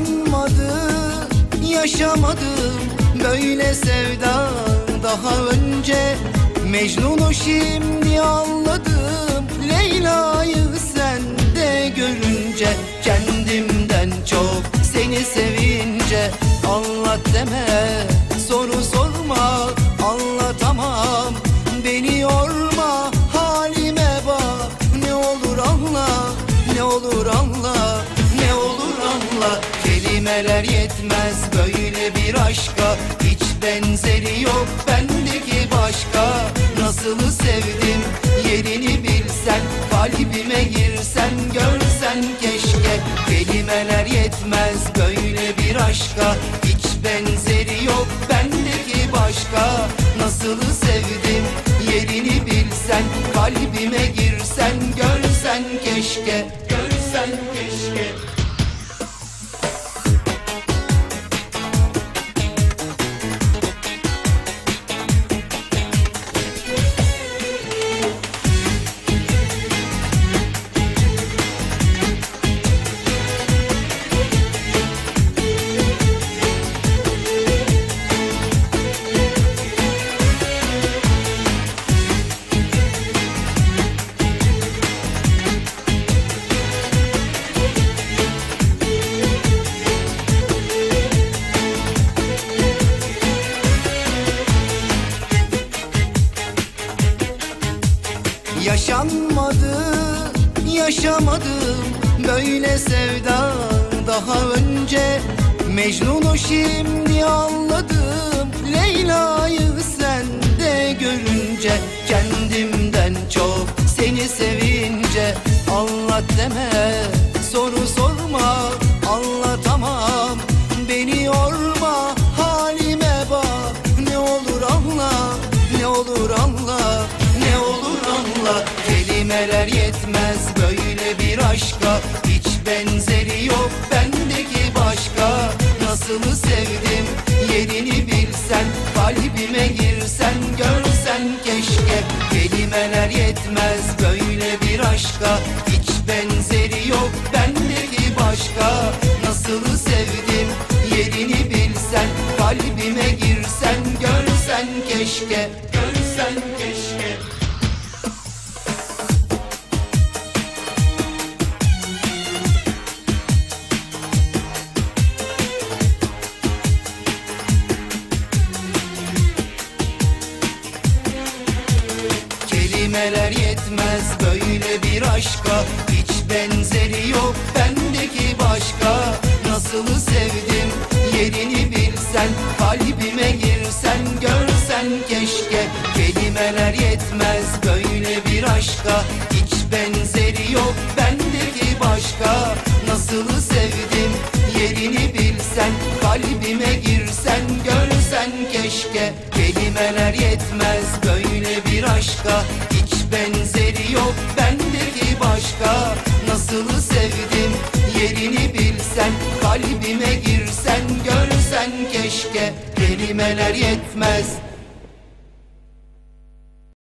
Yaşanmadı, yaşamadım böyle sevda daha önce. Mecnun'u şimdi anladım, Leyla'yı sende görünce. Kendimden çok seni sevince, anlat deme, soru sorma, anlatamam, beni yorma, halime bak. Ne olur anla, ne olur anla, ne olur anla. Kelimeler yetmez böyle bir aşka, hiç benzeri yok bendeki başka. Nasıl sevdim yerini bilsen, kalbime girsen, görsen keşke. Kelimeler yetmez böyle bir aşka, hiç benzeri yok bendeki başka. Nasıl sevdim yerini bilsen, kalbime girsen, görsen keşke, görsen keşke. Yaşanmadı, yaşamadım böyle sevda daha önce. Mecnun'u şimdi anladım, Leyla'yı sende görünce. Kendimden çok seni sevince, anlat deme, soru sorma, anlatamam, beni yorma, halime bak. Ne olur anla, ne olur anla, ne olur anla. Kelimeler yetmez böyle bir aşka, hiç benzeri yok bendeki başka. Nasıl sevdim yerini bilsen, kalbime girsen, görsen keşke. Kelimeler yetmez böyle bir aşka, hiç benzeri yok bendeki başka. Nasıl sevdim yerini bilsen, kalbime girsen, görsen keşke, görsen keşke. Kelimeler yetmez böyle bir aşka, hiç benzeri yok bendeki başka. Nasıl sevdim yerini bilsen, kalbime girsen, görsen keşke. Kelimeler yetmez böyle bir aşka, hiç benzeri yok bendeki başka. Nasıl sevdim yerini bilsen, kalbime girsen, görsen keşke. Kelimeler yetmez böyle bir aşka, hiç benzeri yok bendeki başka. Nasıl sevdim yerini bilsen, kalbime girsen, görsen keşke. Kelimeler yetmez